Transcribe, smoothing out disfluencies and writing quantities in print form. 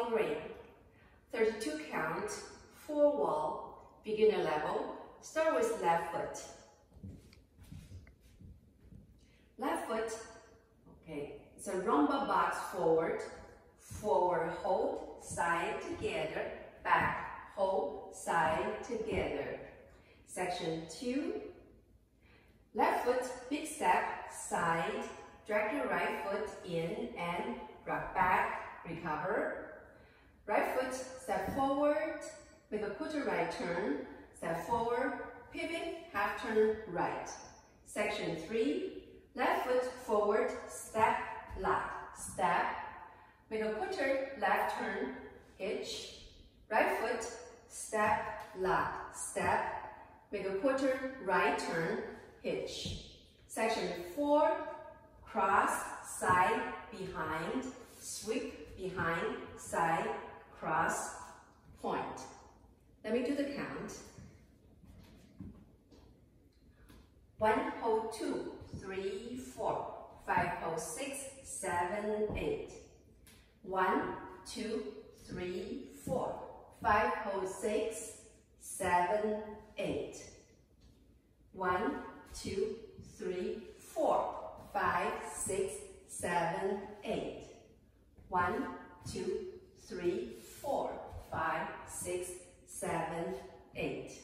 coloring. 32 count, 4 wall, beginner level. Start with left foot. Left foot, okay, it's a rumba box forward, forward hold, side together, back, hold, side together. Section 2, left foot, big step, side, drag your right foot in and rock back, recover. Right foot, step forward, make a quarter right turn, step forward, pivot, half turn right. Section 3, left foot forward, step, lock, step, make a quarter left turn, hitch. Right foot, step, lock, step, make a quarter right turn, hitch. Section 4, cross, side, behind, sweep, behind, side, cross, point. Let me do the count. 1, hold 2, 3, 4, 5, hold 6, 7, 8. 1, 2, 3, 4, 5, hold 6, 7, 8. 1, 2, 3, 4, 5, 6, 7, 8. 1, 2, 3, 4, 5, 6, 7, 8.